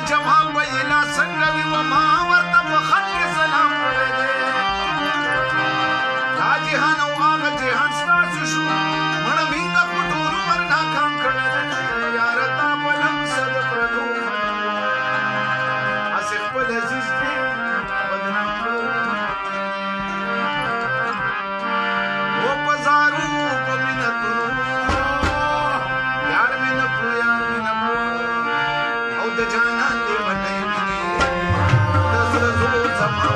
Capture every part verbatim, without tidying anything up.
جواب ویلا څنګه وي وما ورته په خط کې سلام کړی دی دا جهان او هغه جهان ستاسو شو مړه مینه په ټولو ور ناکام کړی دی یاره تا په لمسه د پردو هسې خپل عزیز دی بدنام کړو و په زارو په مینتونو یار مینه کړو یار مینه کړو او د جانان دی وټۍ مینې د زړه زور زما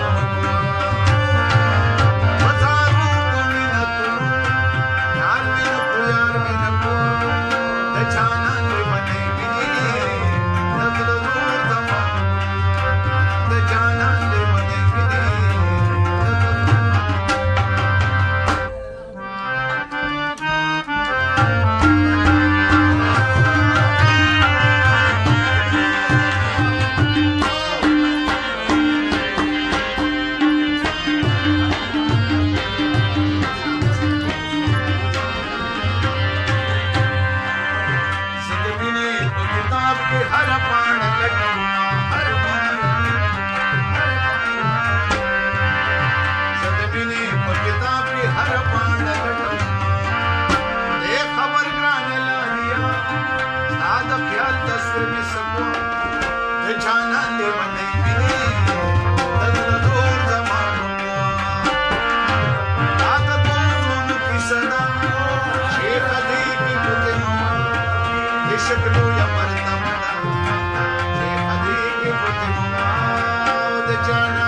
شکلو یا مرتبہ دے حدیقی فتح مما دے جانا